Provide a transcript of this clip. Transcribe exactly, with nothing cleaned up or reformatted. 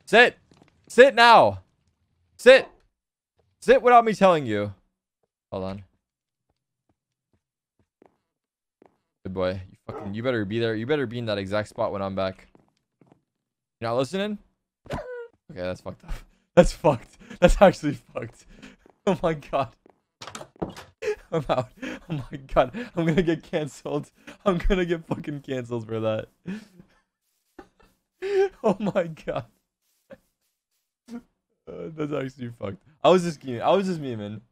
Sit. Sit now. Sit. Sit without me telling you. Hold on. Good boy. You fucking, you better be there. You better be in that exact spot when I'm back. You're not listening? Okay, that's fucked up. That's fucked. That's actually fucked. Oh my god. I'm out. Oh my god. I'm gonna get cancelled. I'm gonna get fucking cancelled for that. Oh my god. Uh, that's actually fucked. I was just I was just memeing.